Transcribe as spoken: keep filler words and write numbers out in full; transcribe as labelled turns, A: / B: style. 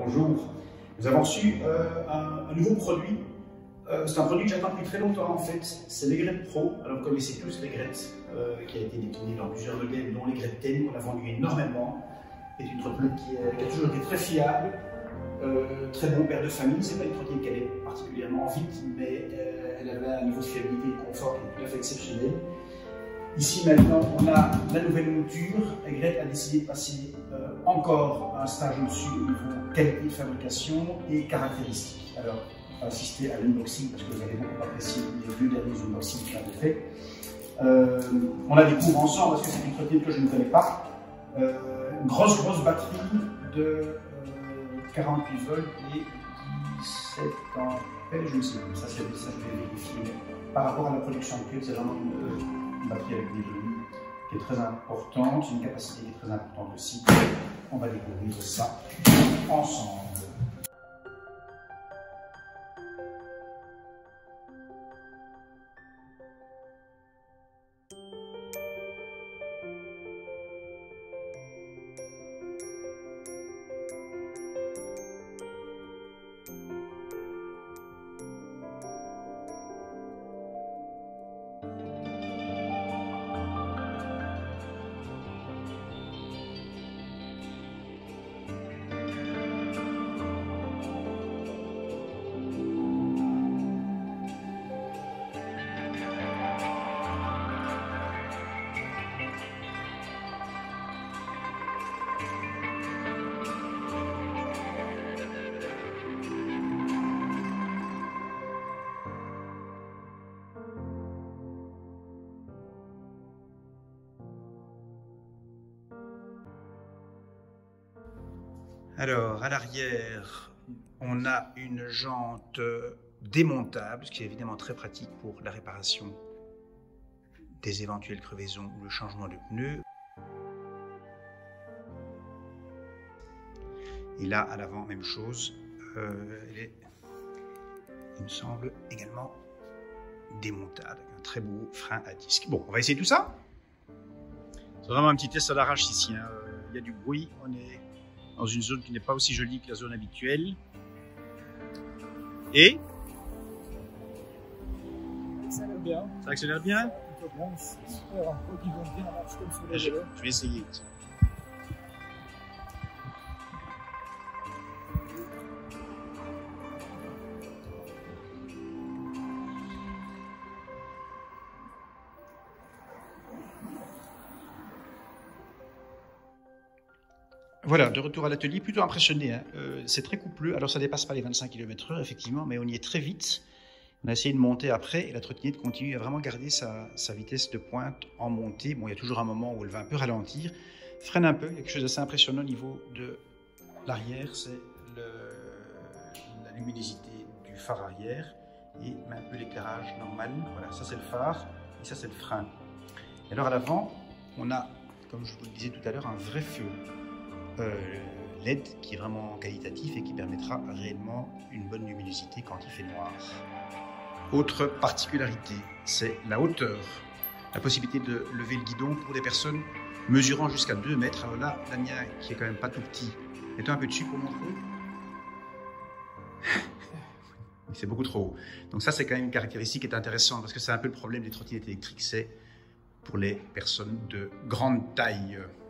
A: bonjour. Nous avons reçu euh, un, un nouveau produit. Euh, c'est un produit que j'attends depuis très longtemps en fait. C'est l'Aigrette Pro. Alors vous connaissez tous l'Aigrette euh, qui a été déclinée dans plusieurs modèles, dont l'Aigrette dix. On a vendu énormément. C'est une trottinette qui, qui a toujours été très fiable. Euh, très bon père de famille. C'est pas une trottinette qui allait particulièrement vite, mais euh, elle avait un niveau de fiabilité et de confort qui est tout à fait exceptionnel. Ici maintenant, on a la nouvelle monture. Aigrette a décidé de passer euh, encore un stage au-dessus au niveau qualité de fabrication et caractéristiques. Alors, on va assister à l'unboxing parce que vous avez beaucoup apprécié les deux derniers unboxings que j'avais fait. Euh, on la découvre ensemble parce que c'est une trottinette que je ne connais pas. Euh, une grosse, grosse batterie de euh, quarante-huit volts et dix-sept ampères, je ne sais plus. Ça, ça, ça je vais vérifier. Mais par rapport à la production actuelle, c'est vraiment une. Une batterie avec des volumes qui est très importante, une capacité qui est très importante aussi. On va découvrir ça ensemble. Alors, à l'arrière, on a une jante démontable, ce qui est évidemment très pratique pour la réparation des éventuelles crevaisons ou le changement de pneus. Et là, à l'avant, même chose. Euh, elle est, il me semble, également démontable, avec un très beau frein à disque. Bon, on va essayer tout ça. C'est vraiment un petit test à l'arrache ici. Hein. Il y a du bruit, on est dans une zone qui n'est pas aussi jolie que la zone habituelle. Et
B: ça accélère bien.
A: Ça accélère bien.
B: C'est super, un produit qui vont bien marcher comme sur les
A: je, je vais essayer. Voilà, de retour à l'atelier, plutôt impressionné. Hein. Euh, c'est très coupleux, alors ça dépasse pas les vingt-cinq kilomètres heure, effectivement, mais on y est très vite. On a essayé de monter après, et la trottinette continue à vraiment garder sa, sa vitesse de pointe en montée. Bon, il y a toujours un moment où elle va un peu ralentir, freine un peu. Il y a quelque chose d'assez impressionnant au niveau de l'arrière, c'est la luminosité du phare arrière, et un peu l'éclairage normal. Voilà, ça c'est le phare, et ça c'est le frein. Et alors à l'avant, on a, comme je vous le disais tout à l'heure, un vrai feu. Euh, L E D qui est vraiment qualitatif et qui permettra réellement une bonne luminosité quand il fait noir. Autre particularité, c'est la hauteur. La possibilité de lever le guidon pour des personnes mesurant jusqu'à deux mètres. Alors là, la mienne, qui est quand même pas tout petit, mets-toi un peu dessus pour montrer. C'est beaucoup trop haut. Donc ça, c'est quand même une caractéristique qui est intéressante parce que c'est un peu le problème des trottinettes électriques, c'est pour les personnes de grande taille.